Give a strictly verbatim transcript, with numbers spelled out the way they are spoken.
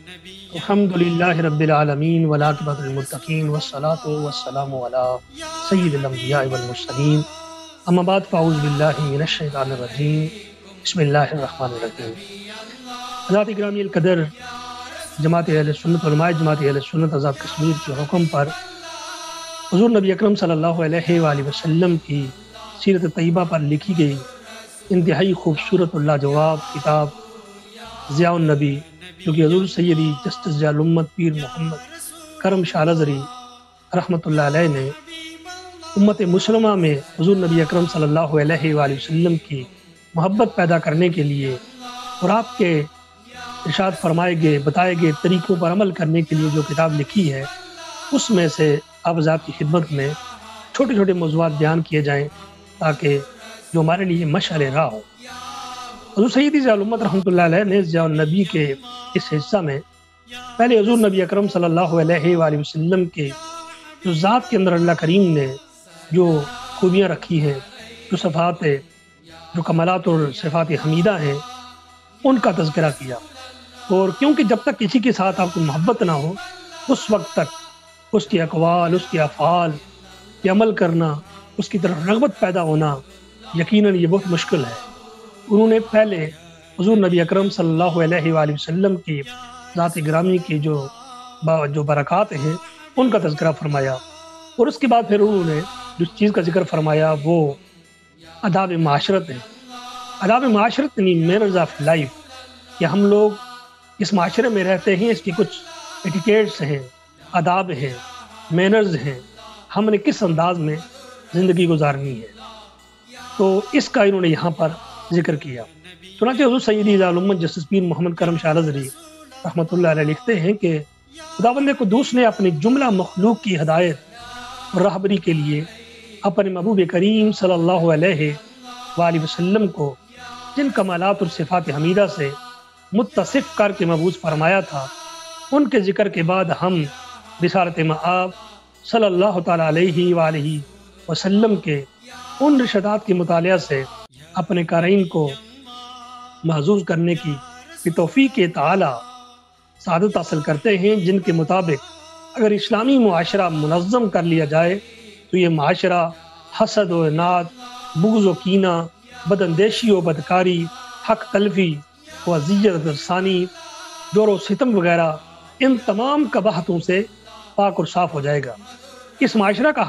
الحمدللہ رب العالمین والعاقبۃ للمتقین والصلاة والسلام علی سید الانبیاء والمرسلین اما بعد فاعوذ باللہ من الشیطان الرجیم بسم اللہ الرحمن الرحیم۔ حضرات گرامی القدر، جماعت اہل سنت، علماء جماعت اہل سنت آزاد کشمیر کے حکم پر حضور نبی اکرم صلی اللہ علیہ وآلہ وسلم کی سیرت طیبہ پر لکھی گئی انتہائی خوبصورت اور لاجواب کتاب ضیاء النبی، جو کہ حضور سیدی جسٹس ضیاء الامت پیر محمد کرم شاہ الازہری رحمۃ اللہ علیہ نے امت مسلمہ میں حضور نبی اکرم صلی اللہ علیہ وآلہ وسلم کی محبت پیدا کرنے کے لیے اور آپ کے ارشاد فرمائے گئے بتائے گئے طریقوں پر عمل کرنے کے لیے جو کتاب لکھی ہے، اس میں سے آپ ذات کی خدمت میں چھوٹے چھوٹے موضوعات بیان کیے جائیں تاکہ جو ہمارے لیے مشعل راہ ہو۔ حضور سیدی ضیاء الامت رحمۃ اللہ علیہ نے ضیاء النبی کے اس حصہ میں پہلے حضور نبی اکرم صلی اللہ علیہ وآلہ وسلم کے جو ذات کے اندر اللہ کریم نے جو خوبیاں رکھی ہیں، جو صفات ہے، جو کمالات اور صفات حمیدہ ہیں، ان کا تذکرہ کیا۔ اور کیونکہ جب تک کسی کے ساتھ آپ کو محبت نہ ہو، اس وقت تک اس کے اقوال، اس کے افعال کے عمل کرنا، اس کی طرف رغبت پیدا ہونا یقیناً یہ بہت مشکل ہے۔ انہوں نے پہلے حضور نبی اکرم صلی اللہ علیہ وآلہ وسلم کی ذات گرامی کی جو جو برکات ہیں ان کا تذکرہ فرمایا، اور اس کے بعد پھر انہوں نے جس چیز کا ذکر فرمایا وہ آداب معاشرت ہے۔ آداب معاشرت یعنی مینرز آف لائف، کہ ہم لوگ اس معاشرے میں رہتے ہیں، اس کی کچھ ایٹیکیٹس ہیں، آداب ہیں، مینرز ہیں، ہم نے کس انداز میں زندگی گزارنی ہے، تو اس کا انہوں نے یہاں پر ذکر کیا۔ چنانچہ حضور سیدی ضیاء الامت جسٹس پیر محمد کرم شاہ الازہری رحمۃ اللہ علیہ لکھتے ہیں کہ خداوند قدوس نے اپنی جملہ مخلوق کی ہدایت اور رہبری کے لیے اپنے محبوب کریم صلی اللہ علیہ وآلہ وسلم کو جن کمالات اور صفات حمیدہ سے متصف کر کے مبعوث فرمایا تھا، ان کے ذکر کے بعد ہم رسالت مآب صلی اللہ تعالیٰ علیہ وآلہ وسلم کے ان رشدات کے مطالعہ سے اپنے قارئین کو محظوظ کرنے کی توفیق تعالی سعادت حاصل کرتے ہیں، جن کے مطابق اگر اسلامی معاشرہ منظم کر لیا جائے تو یہ معاشرہ حسد و عناد، بغض و کینہ، بداندیشی و بدکاری، حق تلفی و اذیت رسانی، جور و ستم وغیرہ ان تمام قباحتوں سے پاک اور صاف ہو جائے گا۔ اس معاشرہ کا